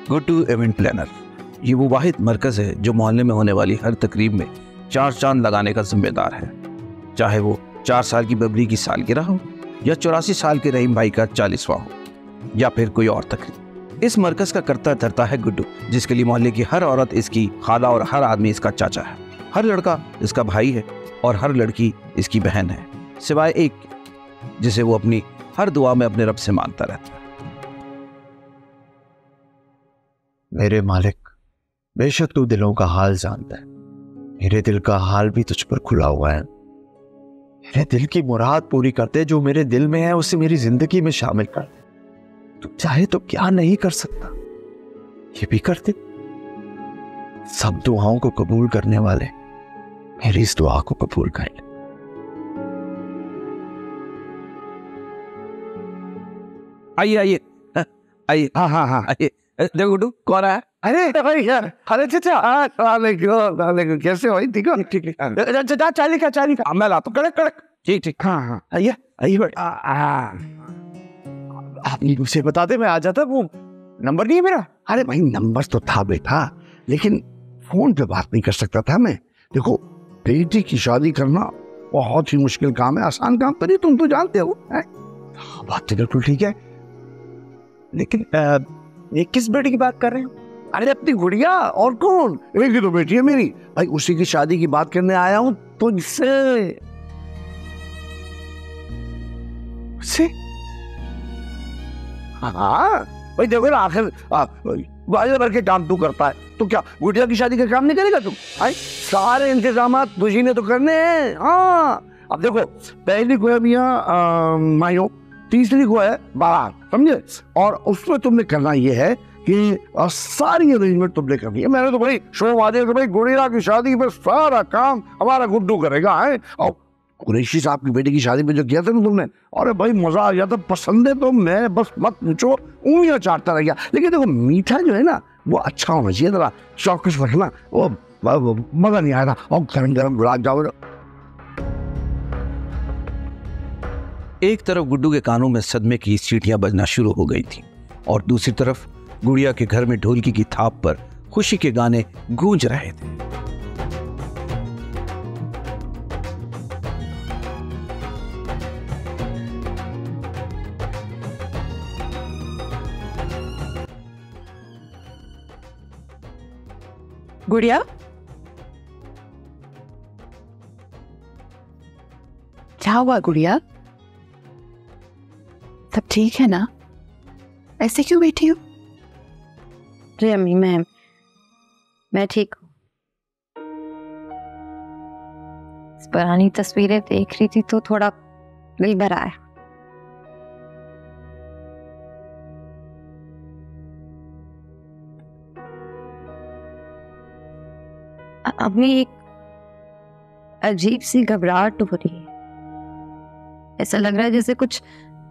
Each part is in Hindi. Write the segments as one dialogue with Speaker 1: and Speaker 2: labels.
Speaker 1: गुड्डू इवेंट प्लानर ये वो वाहिद मरकज़ है जो मोहल्ले में होने वाली हर तकरीब में 4 चांद लगाने का जिम्मेदार है, चाहे वो 4 साल की बबरी की सालगिरह हो या 84 साल के रहीम भाई का 40वां हो या फिर कोई और तकरीब। इस मरकज़ का करता धरता है गुड्डू, जिसके लिए मोहल्ले की हर औरत इसकी खाला और हर आदमी इसका चाचा है, हर लड़का इसका भाई है और हर लड़की इसकी बहन है, सिवाय एक जिसे वो अपनी हर दुआ में अपने रब से मांगता रहता है।
Speaker 2: मेरे मालिक, बेशक तू दिलों का हाल जानता है, मेरे दिल का हाल भी तुझ पर खुला हुआ है। मेरे दिल की मुराद पूरी करते, जो मेरे दिल में है उसे मेरी जिंदगी में शामिल कर दे। तू चाहे तो क्या नहीं कर सकता, ये भी कर दे। सब दुआओं को कबूल करने वाले मेरी इस दुआ को कबूल कर ले।
Speaker 1: आइए आइए आइए। हाँ हाँ हाँ आइए। देखो गुड्डू कौन आया?
Speaker 3: अरे भाई यार, अरे चाचा, वालेकुम, कैसे हो? ठीक हो? ठीक है, चाली का
Speaker 1: मैं लाता हूँ। कड़क कड़क। ठीक ठीक।
Speaker 3: हाँ हाँ, आइए आइए भाई। आप मुझसे बता दे, मैं आ जाता। वो नंबर नहीं है मेरा? अरे भाई नंबर तो था बेटा, लेकिन फोन पे बात नहीं कर सकता था मैं। देखो, बेटी की शादी करना बहुत ही मुश्किल काम है, आसान काम तो नहीं, तुम तो जानते हो। बात तो बिल्कुल ठीक है, लेकिन ये किस बेटी की बात कर रहे हो? अरे अपनी गुड़िया, और कौन? एक ही तो बेटी है मेरी भाई, उसी की शादी की बात करने आया हूं तो इससे हाँ भाई देखो ना, आखिर बाजार भर के काम तू करता है तो क्या गुड़िया की शादी का काम नहीं करेगा तू? सारे इंतजाम तुझी ने तो करने हैं। हाँ अब देखो, पहली को है मियाँ मायो, तीसरी को है बारात, समझे? और उसमें तुमने करना ये है कि सारी अरेंजमेंट तुमने करनी है। मैंने तो भाई शो वादे भाई गुड़िया की शादी पर सारा काम हमारा गुड्डू करेगा है। और कुरैशी साहब की बेटी की शादी में जो किया था ना तुमने, अरे भाई मजा आ गया था, पसंद है तो मैं बस मत पूछो, उंगलियां चाटता रह गया। लेकिन देखो मीठा जो है ना वो अच्छा होना चाहिए, जरा चौकस रखना, वो मजा नहीं आया था। और गरम गरम गुलाब जामुन।
Speaker 1: एक तरफ गुड्डू के कानों में सदमे की सीटियां बजना शुरू हो गई थी और दूसरी तरफ गुड़िया के घर में ढोलकी की थाप पर खुशी के गाने गूंज रहे थे।
Speaker 4: गुड़िया, क्या हुआ गुड़िया? सब ठीक है ना? ऐसे क्यों बैठी हो?
Speaker 5: अरे अम्मी, मैं ठीक हूँ। पुरानी तस्वीरें देख रही थी तो थोड़ा दिल भरा है। अम्मी, एक अजीब सी घबराहट हो रही है। ऐसा लग रहा है जैसे कुछ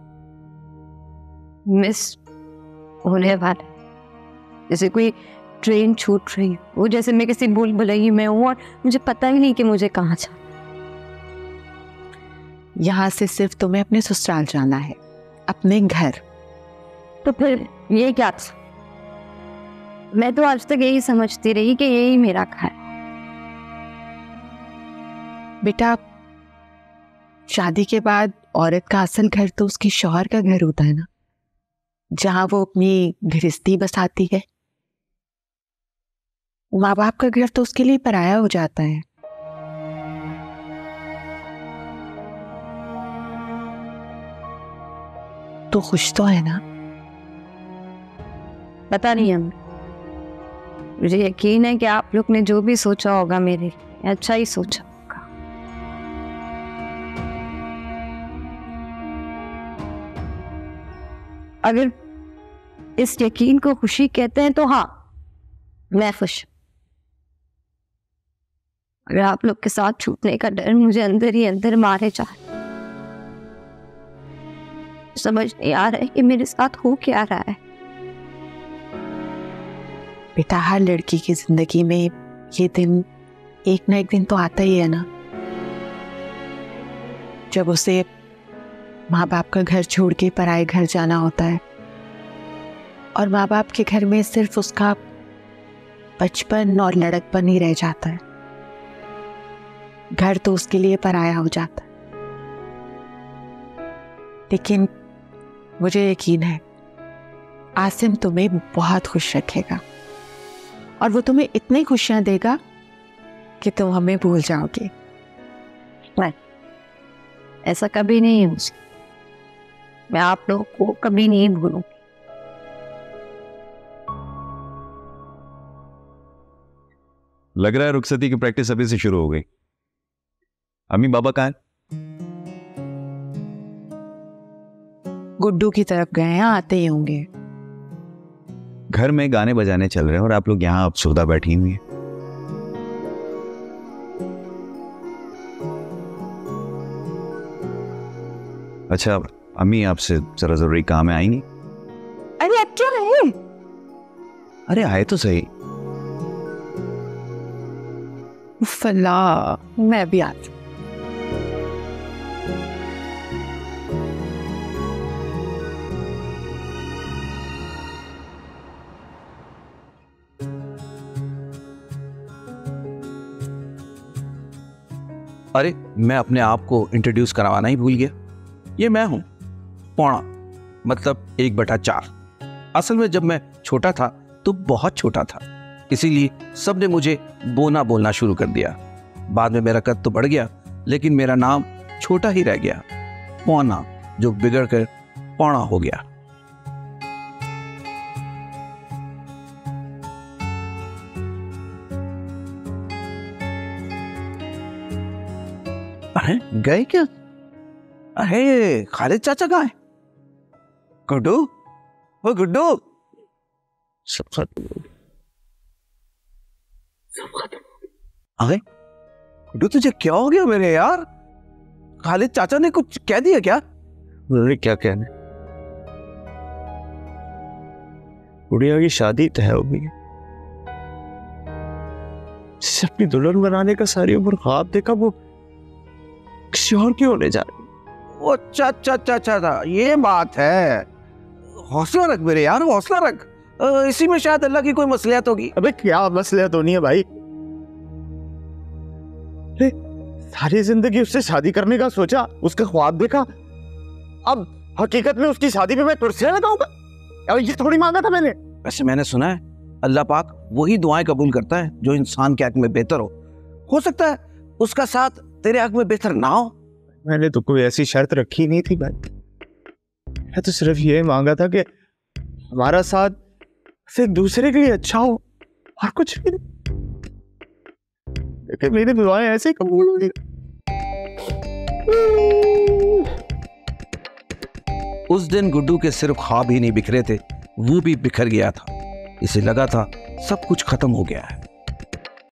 Speaker 5: मिस होने वाला है, जैसे कोई ट्रेन छूट रही हो, जैसे मैं किसी भूल भुलैया में हूँ और मुझे पता ही नहीं कि मुझे कहाँ जाना।
Speaker 4: यहाँ से सिर्फ तुम्हें अपने ससुराल जाना है, अपने घर।
Speaker 5: तो फिर ये क्या था? मैं तो आज तक यही समझती रही कि यही मेरा घर है।
Speaker 4: बेटा, शादी के बाद औरत का असल घर तो उसकी शौहर का घर होता है ना, जहां वो अपनी गृहस्थी बसाती है। माँ बाप का घर तो उसके लिए पराया हो जाता है। तो खुश तो है ना?
Speaker 5: पता नहीं हम, मुझे यकीन है कि आप लोग ने जो भी सोचा होगा मेरे लिए अच्छा ही सोचा होगा। अगर इस यकीन को खुशी कहते हैं तो हाँ, मैं खुश। अगर आप लोग के साथ छूटने का डर मुझे अंदर ही अंदर मारे जा, समझ नहीं आ रहा है कि मेरे साथ हो क्या रहा है।
Speaker 4: बेटा, हर लड़की की जिंदगी में ये दिन एक ना एक दिन तो आता ही है ना, जब उसे माँ बाप का घर छोड़ के पराए घर जाना होता है। और माँ बाप के घर में सिर्फ उसका बचपन और लड़कपन ही रह जाता है। घर तो उसके लिए पराया हो जाता है। लेकिन मुझे यकीन है आसिम तुम्हें बहुत खुश रखेगा और वो तुम्हें इतनी खुशियां देगा कि तुम हमें भूल जाओगे।
Speaker 5: ऐसा कभी नहीं है, मैं आप लोगों को कभी नहीं भूलूंगी।
Speaker 2: लग रहा है रुखसती की प्रैक्टिस अभी से शुरू हो गई। अम्मी बाबा कहाँ हैं?
Speaker 4: गुड्डू की तरफ गए हैं, आते ही होंगे।
Speaker 2: घर में गाने बजाने चल रहे हैं और आप लोग यहाँ अफसुर्दा बैठी हुई हैं। अच्छा अम्मी, आपसे जरा जरूरी काम है, आएंगी?
Speaker 4: अरे अब क्या है?
Speaker 2: अरे आए तो सही।
Speaker 4: फला, मैं भी आती।
Speaker 1: अरे मैं अपने आप को इंट्रोड्यूस करवाना ही भूल गया। ये मैं हूं, पौना, मतलब 1/4। असल में जब मैं छोटा था तो बहुत छोटा था, इसीलिए सबने मुझे बोना बोलना शुरू कर दिया। बाद में मेरा कद तो बढ़ गया, लेकिन मेरा नाम छोटा ही रह गया, पौना, जो बिगड़ कर पौना हो गया। अरे गए क्या? अरे खालिद चाचा कहाँ है? गुड्डू, ओ गुड्डू, सब खत्म। अरे गुड्डू, तुझे क्या हो गया मेरे यार? खालिद चाचा ने कुछ कह दिया क्या?
Speaker 2: अरे क्या कहने, गुड़िया की शादी तय हो गई। जिसे अपनी दुल्हन बनाने का सारी उम्र ख्वाब देखा, वो किसी और की होने जा रही।
Speaker 1: वो अच्छा, ये बात है। हौसला रख मेरे यार, हौसला रख। इसी में शायद अल्लाह की कोई मसलियत होगी।
Speaker 2: अबे क्या मसलियत होनी है भाई? सारी जिंदगी उससे शादी करने का सोचा, उसका ख्वाब देखा, अब हकीकत में उसकी शादी में मैं कुर्सियां लगाऊंगा? और ये थोड़ी मांगा था मैंने।
Speaker 1: वैसे मैंने सुना है अल्लाह पाक वही दुआएं कबूल करता है जो इंसान के हक में बेहतर हो सकता है उसका साथ तेरे हक में बेहतर ना हो।
Speaker 2: मैंने तो कोई ऐसी शर्त रखी नहीं थी भाई, मैं तो सिर्फ ये मांगा था कि हमारा साथ सिर्फ दूसरे के लिए अच्छा हो और कुछ भी नहीं। लेकिन मेरी दुआएं ऐसे कबूल हो गई।
Speaker 1: उस दिन गुड्डू के सिर्फ ख्वाब ही नहीं बिखरे थे, वो भी बिखर गया था। इसे लगा था सब कुछ खत्म हो गया है,